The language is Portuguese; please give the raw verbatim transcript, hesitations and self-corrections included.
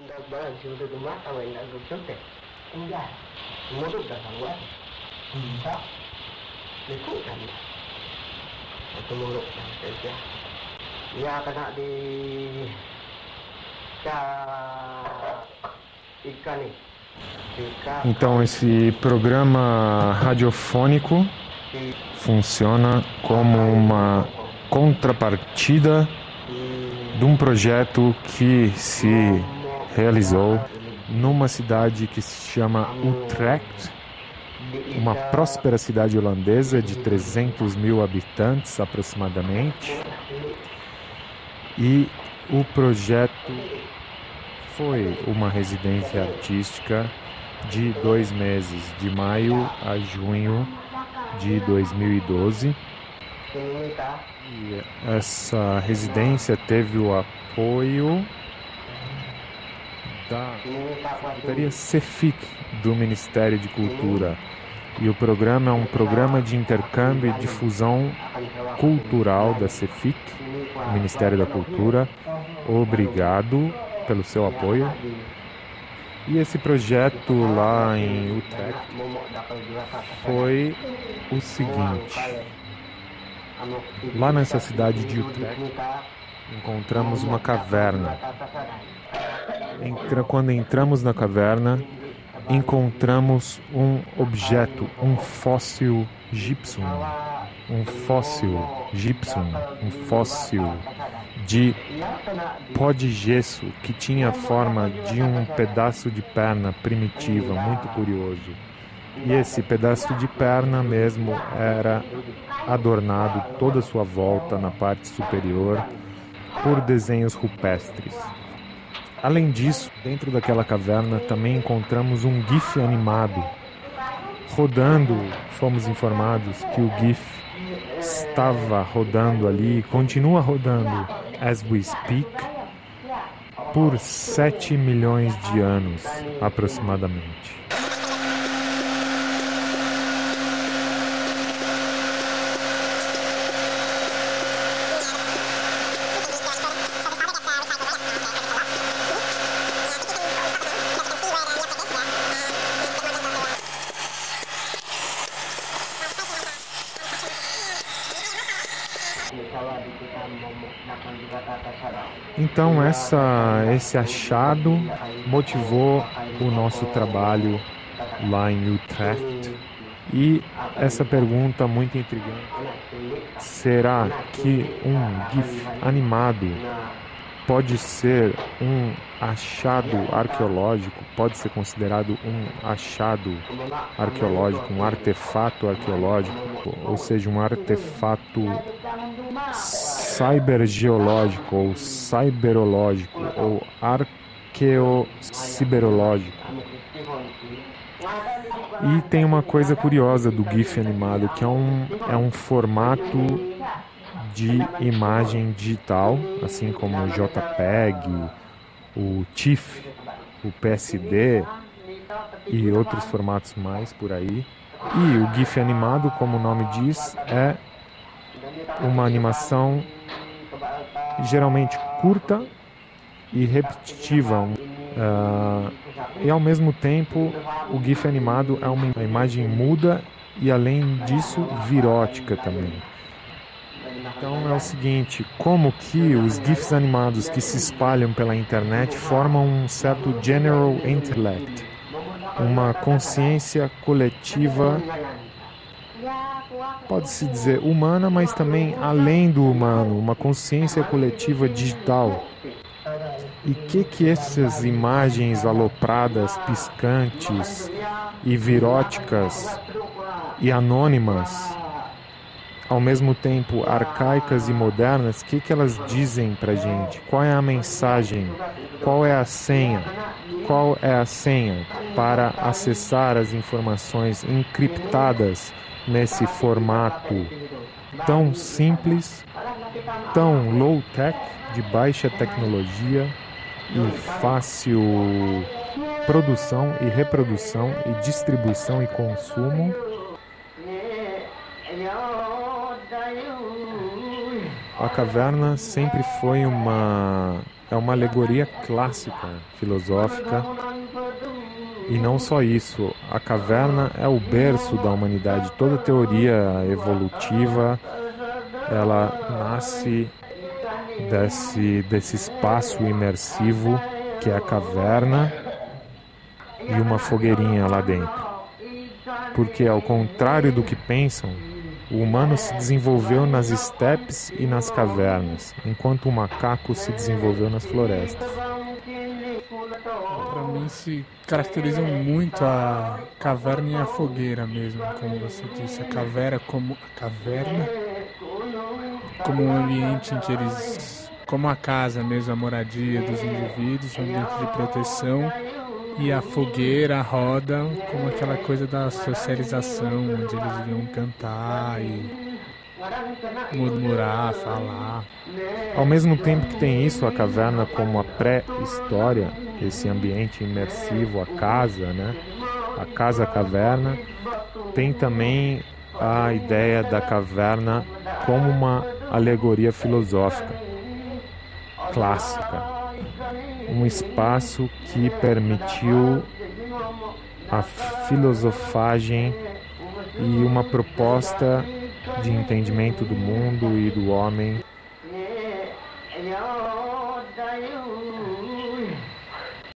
Ya kena di ikan nih. Então, esse programa radiofônico funciona como uma contrapartida de um projeto que se realizou numa cidade que se chama Utrecht, uma próspera cidade holandesa de trezentos mil habitantes aproximadamente. E o projeto foi uma residência artística de dois meses, de maio a junho de dois mil e doze. E essa residência teve o apoio da Secretaria CEFIC do Ministério de Cultura. E o programa é um programa de intercâmbio e difusão cultural da CEFIC, Ministério da Cultura. Obrigado pelo seu apoio. E esse projeto lá em Utrecht foi o seguinte. Lá nessa cidade de Utrecht, encontramos uma caverna. Entra, quando entramos na caverna, encontramos um objeto, um fóssil gypsum, um fóssil gypsum, um fóssil de pó de gesso que tinha a forma de um pedaço de perna primitiva, muito curioso. E esse pedaço de perna mesmo era adornado toda a sua volta na parte superior por desenhos rupestres. Além disso, dentro daquela caverna também encontramos um GIF animado. Rodando, fomos informados que o GIF estava rodando ali, continua rodando, as we speak, por sete milhões de anos, aproximadamente. Então essa, esse achado motivou o nosso trabalho lá em Utrecht. E essa pergunta muito intrigante: será que um GIF animado pode ser um achado arqueológico, pode ser considerado um achado arqueológico, um artefato arqueológico, ou seja, um artefato cybergeológico ou cyberológico ou arqueociberológico? E tem uma coisa curiosa do GIF animado, que é um, é um formato de imagem digital, assim como o JPEG, o TIFF, o P S D e outros formatos mais por aí. E o GIF animado, como o nome diz, é uma animação geralmente curta e repetitiva. Uh, e ao mesmo tempo, o GIF animado é uma imagem muda e, além disso, virótica também. Então é o seguinte: como que os GIFs animados que se espalham pela internet formam um certo general intellect, uma consciência coletiva, pode-se dizer humana, mas também além do humano, uma consciência coletiva digital. E o que que essas imagens alopradas, piscantes e viróticas e anônimas, ao mesmo tempo arcaicas e modernas, o que que elas dizem pra gente? Qual é a mensagem? Qual é a senha? Qual é a senha para acessar as informações encriptadas nesse formato tão simples, tão low-tech, de baixa tecnologia e fácil produção e reprodução e distribuição e consumo? a caverna sempre foi uma, é uma alegoria clássica, filosófica. E não só isso, a caverna é o berço da humanidade. Toda teoria evolutiva, ela nasce desse, desse espaço imersivo que é a caverna e uma fogueirinha lá dentro. Porque, ao contrário do que pensam, o humano se desenvolveu nas estepes e nas cavernas, enquanto o macaco se desenvolveu nas florestas. Para mim se caracterizam muito a caverna e a fogueira mesmo, como você disse, a caverna como a caverna como um ambiente em que eles, como a casa mesmo, a moradia dos indivíduos, um ambiente de proteção, e a fogueira, a roda, como aquela coisa da socialização, onde eles iam cantar e murmurar, falar. Ao mesmo tempo que tem isso, a caverna como a pré-história, esse ambiente imersivo, a casa, né? A casa-caverna, tem também a ideia da caverna como uma alegoria filosófica clássica, um espaço que permitiu a filosofagem e uma proposta de entendimento do mundo e do homem